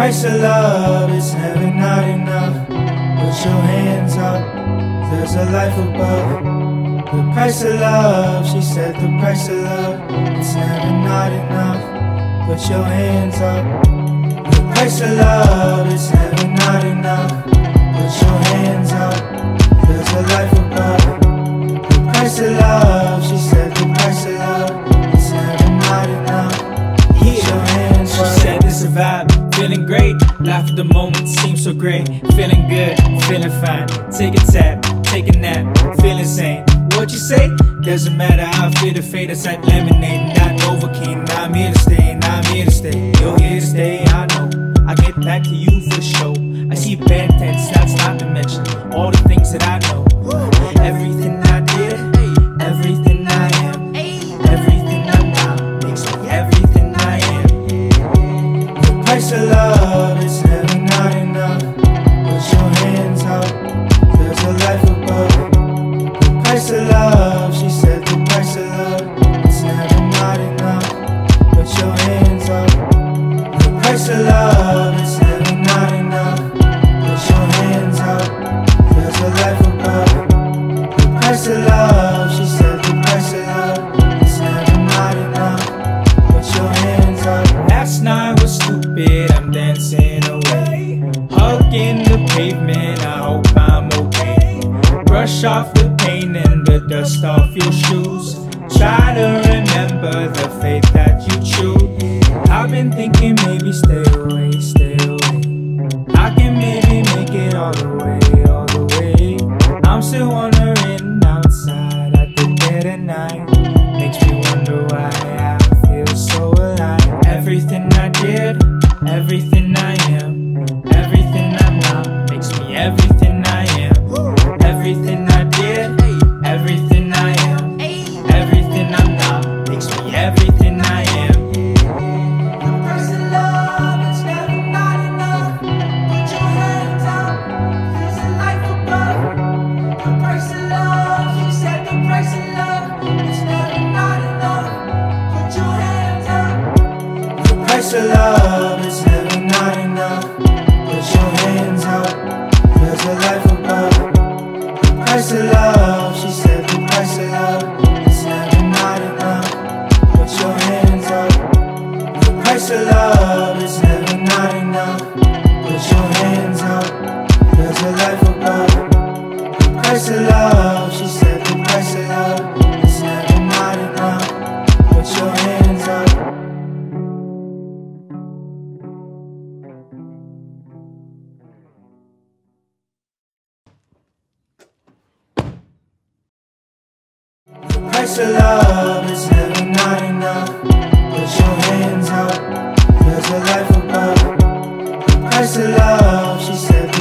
price of love is never not enough. Put your hands up, there's a life above. The price of love, she said the price of love, it's never not enough. Put your hands up. The price of love is never not enough. Put your hands up, there's a life above. The price of love, she said the price of love, it's never not enough. Put your hands up. She said it's a vibe, feeling great. Laugh at the moment, seems so great. Feeling good, feeling fine. Take a tap, take a nap, feeling sane. What you say? Doesn't matter how I feel, the fate is like lemonade. Not Novocaine, now I'm here to stay, now I'm here to stay. You're here to stay, I know. I'll get back to you for show. I see bad tents, that's not to mention all the things that I know. Everything I did, everything I am, everything I'm now makes me everything I am. The price of love is never not enough. Put your hands up, there's a life above. The price of love, she said the price of love, it's never not enough. Put your hands up. The price of love is never not enough. Put your hands up, there's a life above. The price of love, she said the price of love, it's never not enough. Put your hands up. Last night was stupid, I'm dancing away. Hugging the pavement, I hope I'm okay. Brush off the pain and the dust off your shoes. Try to remember the fate that you choose. I've been thinking maybe stay away, stay away. I can maybe make it all the way, all the way. I'm still wandering outside at the dead of night. Makes me wonder why I feel so alive. Everything I did, everything I am, everything I'm now makes me everything I am. Everything I did, everything I am, everything I'm now makes me everything I am. The price of love is never not enough. Put your hands up, there's a life above. The price of love, she said the price of love, it's never not enough. Put your hands up. The price of love is never not enough. Put your hands up, there's a life above. The price of love, she said the price of love, it's never not enough. Put your hands up. The price of love is never not enough. Put your hands up, there's a life above. The price of love, she said the price of love, it's never not enough. Put your hands up. The price of love is never not enough. Put your hands up, there's a life above. The price of love, she said